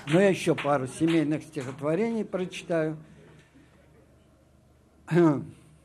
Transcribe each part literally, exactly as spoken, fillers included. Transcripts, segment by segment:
Но я еще пару семейных стихотворений прочитаю. В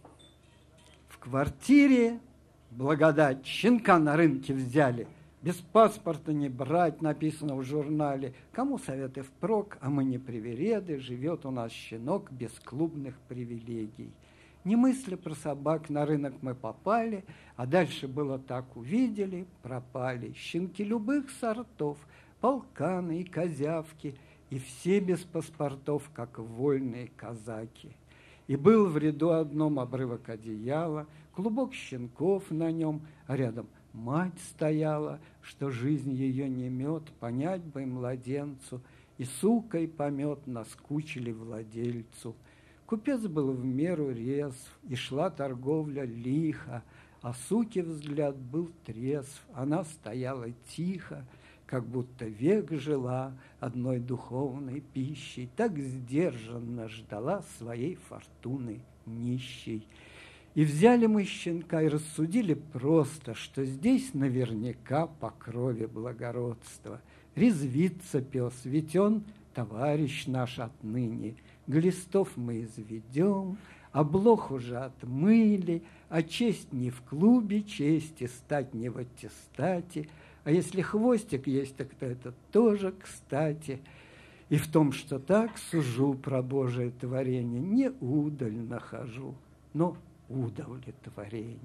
квартире благодать щенка на рынке взяли. Без паспорта не брать, написано в журнале. Кому советы впрок, а мы не привереды, живет у нас щенок без клубных привилегий. Не мысля про собак, на рынок мы попали, а дальше было так: увидели, пропали. Щенки любых сортов, полканы и козявки, и все без паспортов, как вольные казаки. И был в ряду одном обрывок одеяла, клубок щенков на нем, а рядом мать стояла, что жизнь ее не мед, понять бы и младенцу, и сукой помет наскучили владельцу. Купец был в меру резв, и шла торговля лихо, а суки взгляд был трезв, она стояла тихо, как будто век жила одной духовной пищей, так сдержанно ждала своей фортуны нищей. И взяли мы щенка и рассудили просто, что здесь наверняка по крови благородства. Резвится пес, ведь он товарищ наш отныне. Глистов мы изведем, а блох уже отмыли, а честь не в клубе чести, стать не в аттестате. А если хвостик есть, так это тоже кстати. И в том, что так сужу про Божие творение, не удаль нахожу, но удовлетворение.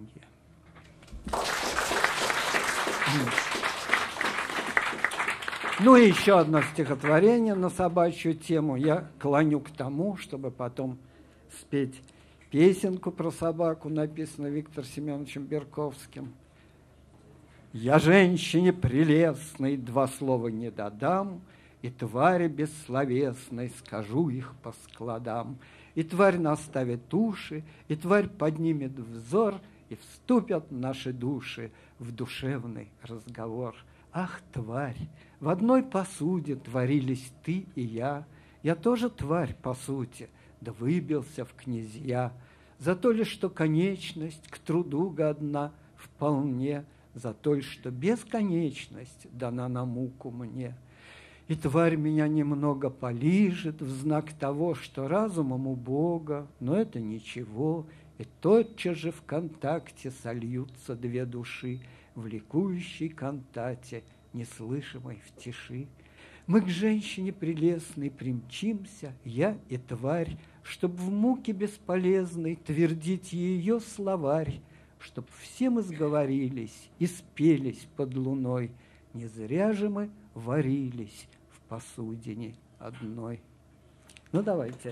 Ну и еще одно стихотворение на собачью тему. Я клоню к тому, чтобы потом спеть песенку про собаку, написанную Виктором Семеновичем Берковским. Я женщине прелестной два слова не додам, и твари бессловесной скажу их по складам. И тварь наставит уши, и тварь поднимет взор, и вступят наши души в душевный разговор. Ах, тварь, в одной посуде творились ты и я. Я тоже тварь, по сути, да выбился в князья. За то ли, что конечность к труду годна вполне, за то ли, что бесконечность дана на муку мне. И тварь меня немного полижет в знак того, что разумом у Бога, но это ничего, и тотчас же в контакте сольются две души в ликующей кантате, неслышимой в тиши. Мы к женщине прелестной примчимся, я и тварь, чтоб в муке бесполезной твердить ее словарь, чтоб все мы сговорились и спелись под луной. Не зря же мы варились в посудине одной. Ну, давайте.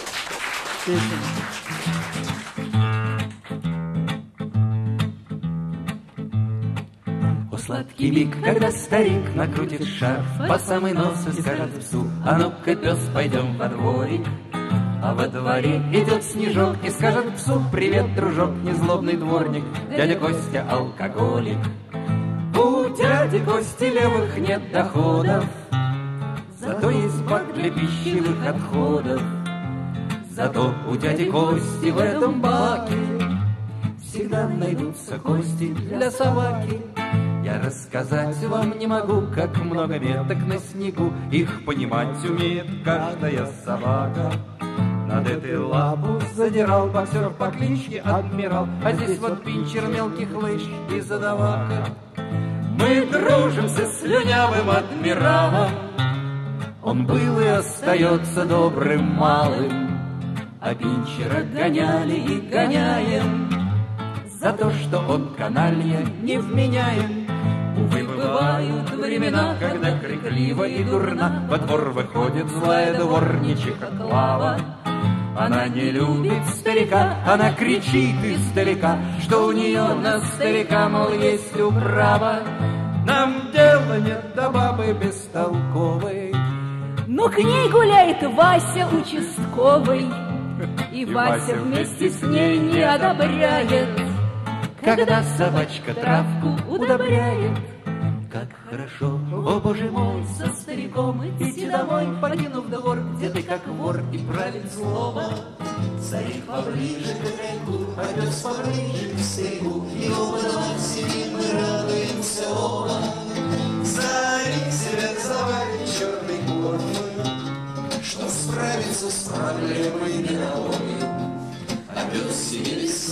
О, сладкий миг, когда старик накрутит шарф по самый нос и скажет псу: а ну-ка, пес, пойдем во дворик. А во дворе идет Снежок и скажет псу: привет, дружок, незлобный дворник, дядя Костя алкоголик. У дяди Кости левых нет доходов, зато есть бак для пищевых отходов. Зато у дяди Кости в этом баке всегда найдутся кости для собаки. Я рассказать вам не могу, как много меток на снегу, их понимать умеет каждая собака. Над этой лапу задирал боксер по кличке Адмирал, а здесь вот пинчер мелких лыж и задавака. Мы дружим со слюнявым адмиралом, он был и остается добрым малым, а пинчера гоняли и гоняем за то, что он каналья невменяем. Увы, бывают времена, когда крикливо и дурна во двор выходит злая дворничиха Клава. Она не любит старика, она кричит издалека, что у нее на старика, мол, есть управа. Нам дела нет до бабы бестолковой, но к ней гуляет Вася участковый, и, и Вася вместе с ней не одобряет, когда собачка травку удобряет. Как хорошо, о боже мой, со стариком идти домой, покинув двор, где ты как вор и править слово. Старик поближе к огоньку, а пес поближе к снегу, и оба дома сидим, мы радуемся оба. Старик себя собаки, черный кот,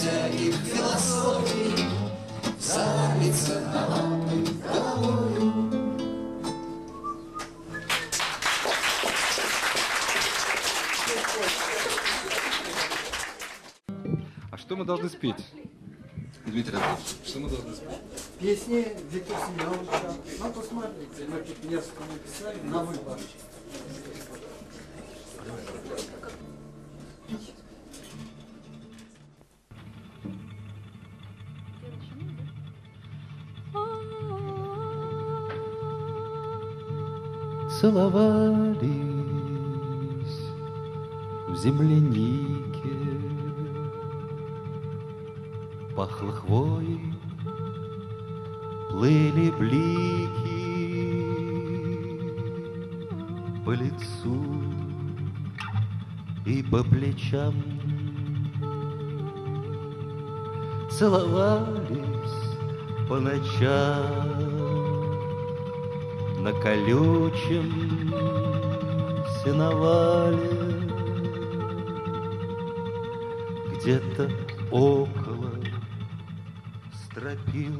всяких философий, завалится на лапы головою. А что мы должны спеть? Дмитрий Анатольевич, что мы должны спеть? Песни Виктора Семеновича. Ну, посмотрите, мы тут несколько написали на выбор. Целовались в землянике, пахло хвоей, плыли блики по лицу и по плечам. Целовались по ночам на колючем сеновале, где-то около стропил.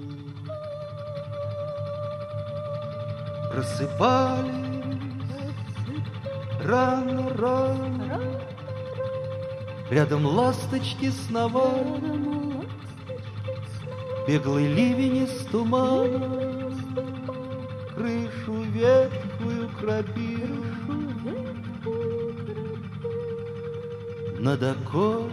Просыпались рано-рано, рядом ласточки сновали, беглый ливень из тумана крышу ветхую крапил. Над окой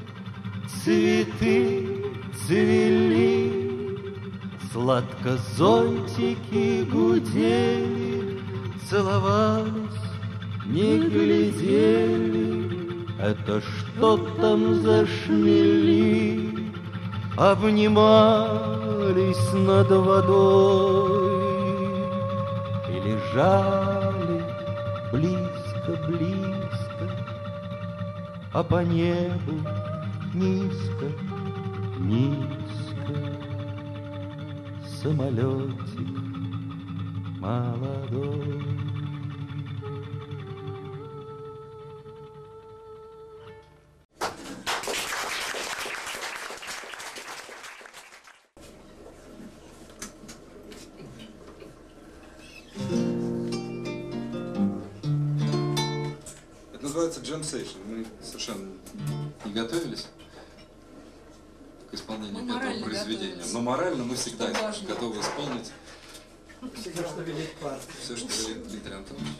цветы цвели, сладко зонтики гудели, целовались, не глядели, это что там за шмели, обнимались над водой и лежали близко-близко, а по небу низко, низко самолетик молодой. Это называется джем-сейшн. Мы совершенно не готовились к исполнению Мы этого произведения. готовились. Но морально мы всегда Что важно. готовы исполнить Всегда, что велит партия. все, что велит Дмитрий Анатольевич.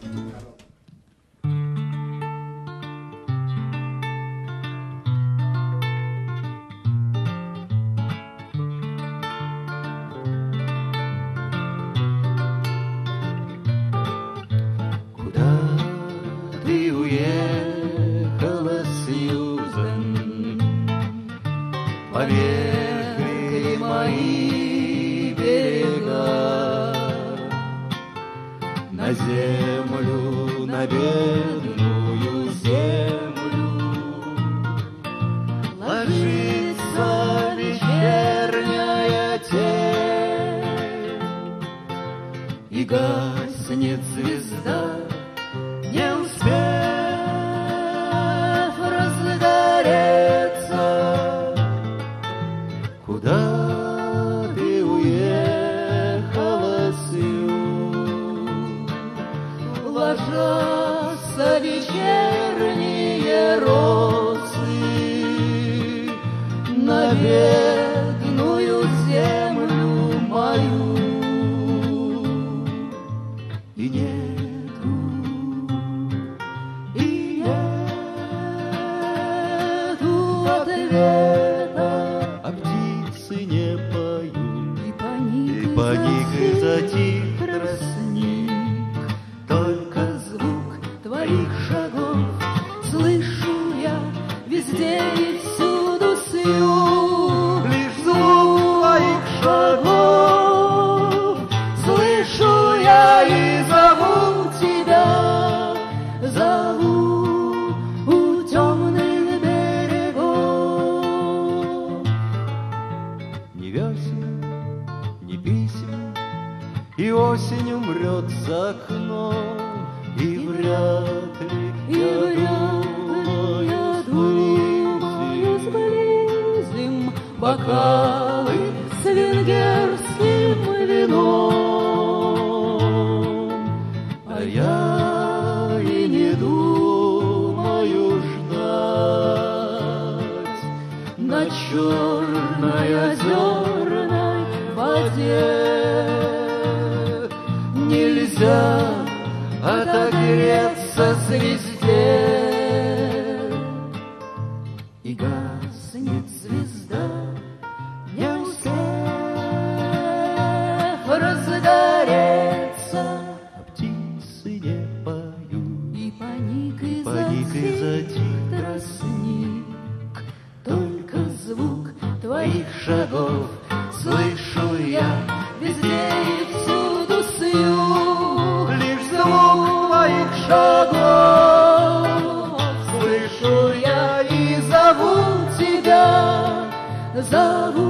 Куда ты уехала, Сьюзен? Поверхли мои берега, на землю, на бедную землю ложится вечерняя тень, и гаснет звезда, не успев разгореться. Куда ты уехала, Сью? Ложатся вечерние росы на бедную землю мою, и нету, и нету ответа, а птицы не поют, и паник и затих тростник, только звук твоих шагов слышу я везде и всюду, Сью, лишь звук твоих шагов слышу я и зову тебя, зову у темных берегов. Ни весен, ни писем, и осень умрет за окном, и вряд ли, И я вряд ли, думаю, я думаю, сблизим. бокалы с венгерским вином. А я и не думаю ждать на черной озерной воде. Нельзя отогреться звезде, и гаснет звезда, не успев разгореться. А птицы не поют, И паник, и паник и затих тростник, только звук твоих шагов слышу я везде и всюду сью. Лишь звук твоих шагов Слышу я и зову тебя, зову